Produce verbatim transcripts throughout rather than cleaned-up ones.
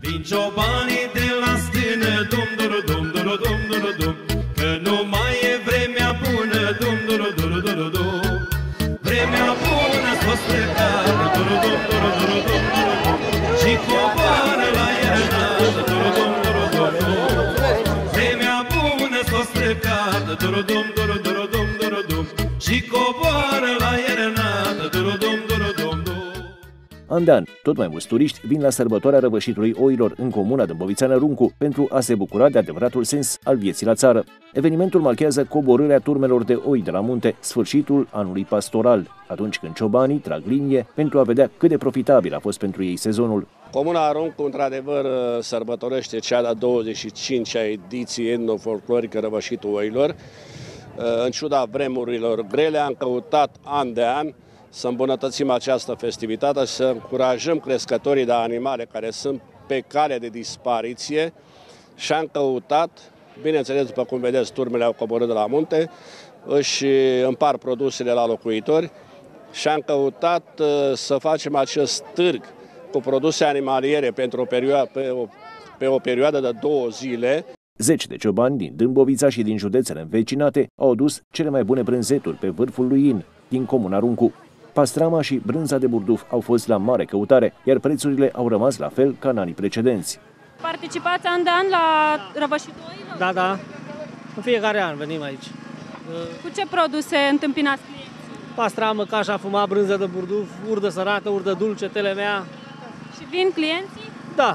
Vin ciobanii de la stână, dum duru dum duru dum duru dum, că nu mai e vremea bună, dum duru duru duru dum. Vremea bună s-o strecat, duru dum duru duru dum duru dum, și coboară la iernă, duru dum duru duru dum. Vremea bună s-o strecat, duru dum duru duru dum duru dum, și coboară la iernă, duru dum duru dum dum. An de an, tot mai mulți turiști vin la sărbătoarea răvășitului oilor în comuna Dâmbovițeană Runcu pentru a se bucura de adevăratul sens al vieții la țară. Evenimentul marchează coborârea turmelor de oi de la munte, sfârșitul anului pastoral, atunci când ciobanii trag linie pentru a vedea cât de profitabil a fost pentru ei sezonul. Comuna Runcu, într-adevăr, sărbătorește cea de-a douăzeci și cincea ediție etnofolclorică Răvășitul oilor. În ciuda vremurilor grele, am căutat an de an să îmbunătățim această festivitate și să încurajăm crescătorii de animale care sunt pe cale de dispariție și am căutat, bineînțeles, după cum vedeți, turmele au coborât de la munte, își împar produsele la locuitori și am căutat să facem acest târg cu produse animaliere pentru o perioadă, pe, o, pe o perioadă de două zile. Zeci de ciobani din Dâmbovița și din județele învecinate au adus cele mai bune brânzeturi pe vârful lui In, din comuna Runcu. Pastrama și brânza de burduf au fost la mare căutare, iar prețurile au rămas la fel ca în anii precedenți. Participați an de an la Răvășitul oilor? Da, da. În fiecare an venim aici. Cu ce produse întâmpinați clienții? Pastramă, cașa fumat, brânză de burduf, urdă sărată, urdă dulce, telemea. Și vin clienții? Da.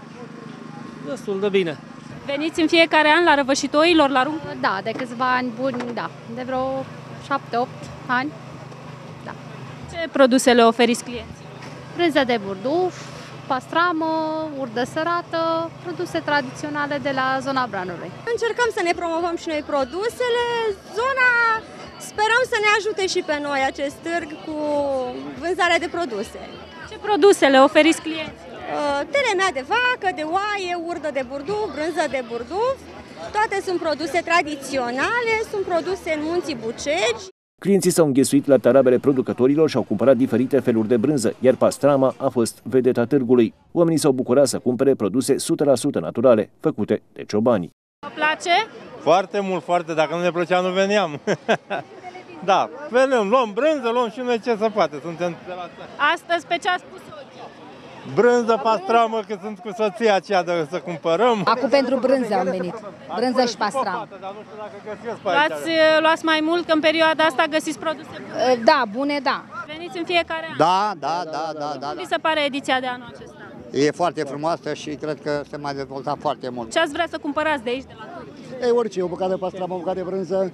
Destul de bine. Veniți în fiecare an la Răvășitul oilor la Runcu? Da, de câțiva ani buni, da. De vreo șapte opt ani. Da. Ce produse le oferiți clienții? Brânză de burduf, pastramă, urdă sărată, produse tradiționale de la zona Branului. Încercăm să ne promovăm și noi produsele. Zona, sperăm să ne ajute și pe noi acest târg cu vânzarea de produse. Ce produse le oferiți clienții? Telemea de vacă, de oaie, urdă de burduf, brânză de burduf. Toate sunt produse tradiționale, sunt produse în munții Bucegi. Clienții s-au înghesuit la tarabele producătorilor și au cumpărat diferite feluri de brânză, iar pastrama a fost vedeta târgului. Oamenii s-au bucurat să cumpere produse o sută la sută naturale, făcute de ciobani. Vă place? Foarte mult, foarte. Dacă nu ne plăcea, nu veneam. Da, venim, luăm brânză, luăm și noi ce se poate. Suntem de la... Astăzi pe ce a spus ochii? Brânză, pastramă, că sunt cu soția aceea de să cumpărăm. Acum pentru brânză am venit. Brânză și pastramă. Luați, luați mai mult, că în perioada asta găsiți produse bune? Da, bune, da. Veniți în fiecare an? Da, da, da, da. da. Cum vi se pare ediția de anul acesta? E foarte frumoasă și cred că se mai dezvolta foarte mult. Ce ați vrea să cumpărați de aici, de la târg? Ei, orice, o bucată de pastramă, o bucată de brânză.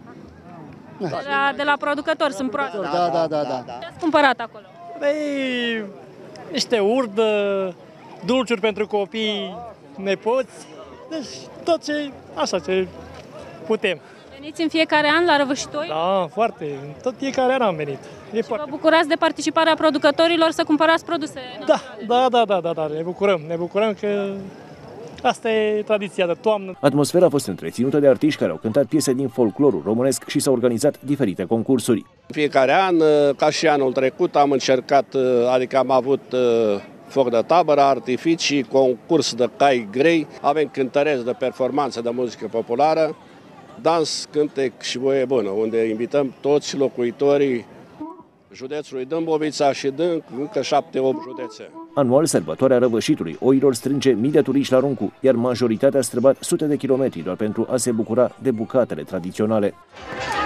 De la, de la producători sunt proaste. Da, da, da, da. Ce ați cumpărat acolo? Păi, niște urdă, dulciuri pentru copii, nepoți, deci tot ce, așa ce putem. Veniți în fiecare an la Răvășitul oilor? Da, foarte, tot fiecare an am venit. E și foarte... vă bucurați de participarea producătorilor să cumpărați produse? Da, da, da, da, da, da, ne bucurăm, ne bucurăm că asta e tradiția de toamnă. Atmosfera a fost întreținută de artiști care au cântat piese din folclorul românesc și s-au organizat diferite concursuri. Fiecare an, ca și anul trecut, am încercat, adică am avut foc de tabără, artificii, concurs de cai grei, avem cântăreți de performanță de muzică populară, dans, cântec și voie bună, unde invităm toți locuitorii județului Dâmbovița și din încă șapte opt județe. Anual, sărbătoarea Răvășitului oilor strânge mii de turiști la Runcu, iar majoritatea a străbat sute de kilometri doar pentru a se bucura de bucatele tradiționale.